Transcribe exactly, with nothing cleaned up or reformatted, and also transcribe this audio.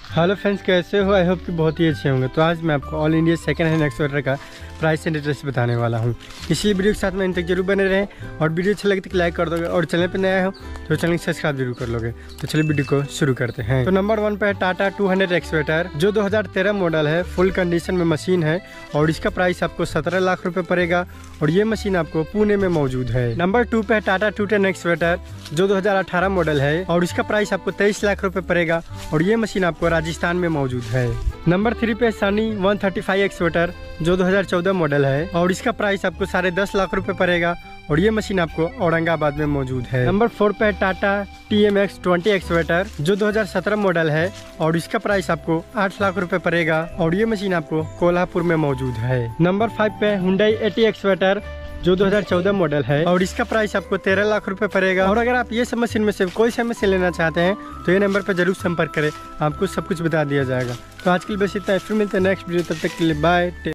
Hello friends, कैसे हो? I hope कि बहुत ही अच्छे होंगे। तो आज मैं आपको all India second hand excavator का प्राइस एंड डिटेल्स बताने वाला हूं। इसलिए वीडियो के साथ में इन तक जरूर बने रहें और वीडियो अच्छा लगे तो लाइक कर दोगे और चैनल पर नया हो तो चैनल को सब्सक्राइब जरूर कर लोगे। तो चलिए वीडियो को शुरू करते हैं। तो नंबर वन पे है टाटा टू हंड्रेड एक्सवेटर, जो दो हज़ार तेरह मॉडल है। फुल कंडीशन में मशीन है और इसका प्राइस आपको सत्रह लाख रुपये पड़ेगा और ये मशीन आपको पुणे में मौजूद है। नंबर टू पे है टाटा टू टेन एक्सवेटर, जो दो हज़ार अठारह मॉडल है और इसका प्राइस आपको तेईस लाख रुपए पड़ेगा और ये मशीन आपको राजस्थान में मौजूद है। नंबर थ्री पे Sany one thirty five excavator, जो दो हज़ार चौदह मॉडल है और इसका प्राइस आपको साढ़े दस लाख रुपए पड़ेगा और ये मशीन आपको औरंगाबाद में मौजूद है। नंबर फोर पे है Tata T M X twenty excavator, जो दो हज़ार सत्रह मॉडल है और इसका प्राइस आपको आठ लाख रुपए पड़ेगा और ये मशीन आपको कोल्हापुर में मौजूद है। नंबर फाइव पे हुंडई एटी एक्सवेटर, जो दो हज़ार चौदह मॉडल है और इसका प्राइस आपको तेरह लाख रुपए पड़ेगा। और अगर आप ये सब मशीन में से कोई सा मशीन लेना चाहते हैं तो ये नंबर पर जरूर संपर्क करें, आपको सब कुछ बता दिया जाएगा। तो आज के लिए बस इतना, फिर मिलते हैं नेक्स्ट वीडियो, तब तक के लिए बाय।